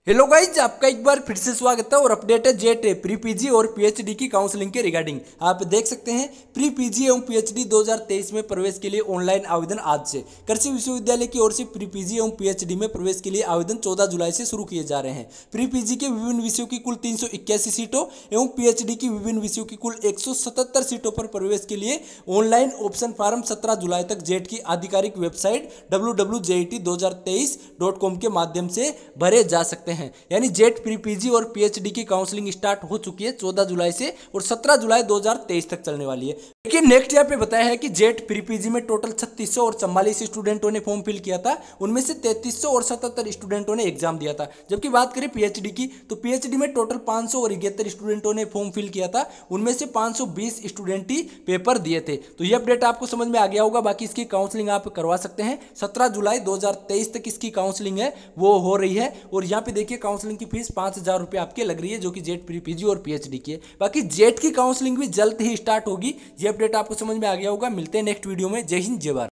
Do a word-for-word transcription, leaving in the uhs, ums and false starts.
Hello guys, आपका एक बार फिर से स्वागत है और अपडेट है जेट प्री पीजी और पीएचडी की काउंसलिंग के रिगार्डिंग। आप देख सकते हैं प्री पीजी एवं पीएचडी दो हज़ार तेईस में प्रवेश के लिए ऑनलाइन आवेदन आज से कृषि विश्वविद्यालय की ओर से प्री पीजी एवं पीएचडी में प्रवेश के लिए आवेदन चौदह जुलाई से शुरू किए जा रहे हैं। प्री पीजी के विभिन्न विषयों की कुल तीन सौ इक्यासी सीटों एवं पीएचडी की विभिन्न विषयों की कुल एक सौ सतहत्तर सीटों पर प्रवेश के लिए ऑनलाइन ऑप्शन फॉर्म सत्रह जुलाई तक जेट की आधिकारिक website W W W JET दो हज़ार तेईस डॉट कॉम के माध्यम से भरे जा सकते हैं। यानी जेट प्री पीजी और पीएचडी की काउंसलिंग स्टार्ट हो चुकी है चौदह जुलाई से और सत्रह जुलाई दो हज़ार तेईस तक चलने वाली है। लेकिन नेक्स्ट यहाँ पे बताया है कि जेट प्री पीजी में टोटल छत्तीस सौ और चौवालीस स्टूडेंटों ने फॉर्म फिल किया था, उनमें से तैंतीस सौ और सतहत्तर स्टूडेंटों ने एग्जाम दिया था। जबकि बात करें पीएचडी की तो पीएचडी में टोटल पाँच सौ और इकहत्तर स्टूडेंटों ने फॉर्म फिल किया था, उनमें से पाँच सौ बीस स्टूडेंट ही पेपर दिए थे। तो ये अपडेट आपको समझ में आ गया होगा। बाकी इसकी काउंसलिंग आप करवा सकते हैं। सत्रह जुलाई दो हज़ार तेईस तक इसकी काउंसलिंग है वो हो रही है। और यहाँ पे देखिए काउंसलिंग की फीस पाँच हजार रुपये आपके लग रही है, जो कि जेट प्री पीजी और पीएचडी की है। बाकी जेट की काउंसलिंग भी जल्द ही स्टार्ट होगी। ये अपडेट आपको समझ में आ गया होगा। मिलते हैं नेक्स्ट वीडियो में। जय हिंद, जय भारत।